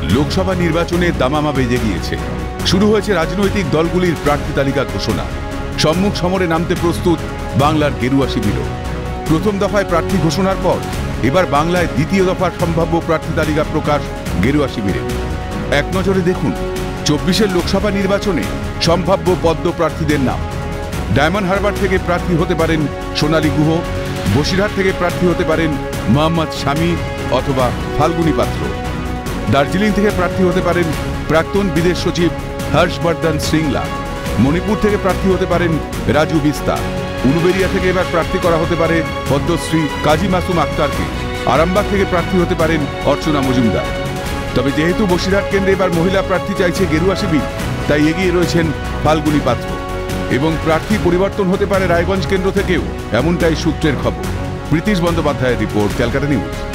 লোকসভা নির্বাচনে দামামা বেজে গিয়েছে। শুরু হয়েছে রাজনৈতিক দলগুলির প্রার্থী তালিকা ঘোষণা। সম্মুখ সমরে নামতে প্রস্তুত বাংলার গেরুয়া শিবিরও। প্রথম দফায় প্রার্থী ঘোষণার পর এবার বাংলায় দ্বিতীয় দফার সম্ভাব্য প্রার্থী তালিকা প্রকাশ গেরুয়া শিবিরে। এক নজরে দেখুন 24-এর লোকসভা নির্বাচনে সম্ভাব্য পদ্ম প্রার্থীদের নাম। ডায়মন্ড হারবার থেকে প্রার্থী হতে পারেন সোনালী গুহ, বসিরহাট থেকে প্রার্থী হতে পারেন মোহাম্মদ শামী অথবা ফাল্গুনী পাত্র, দার্জিলিং থেকে প্রার্থী হতে পারেন প্রাক্তন বিদেশ সচিব হর্ষবর্ধন শ্রিংলা, মণিপুর থেকে প্রার্থী হতে পারেন রাজু বিস্তা, উলুবেড়িয়া থেকে এবার প্রার্থী করা হতে পারে পদ্মশ্রী কাজী মাসুম আক্তারকে, আরামবাগ থেকে প্রার্থী হতে পারেন অর্চনা মজুমদার। তবে যেহেতু বসিরহাট কেন্দ্রে এবার মহিলা প্রার্থী চাইছে গেরুয়া শিবির, তাই এগিয়ে রয়েছেন ফাল্গুনী পাত্র। এবং প্রার্থী পরিবর্তন হতে পারে রায়গঞ্জ কেন্দ্র থেকেও, এমনটাই সূত্রের খবর। প্রীতিশ বন্দ্যোপাধ্যায়ের রিপোর্ট, ক্যালকাটা নিউজ।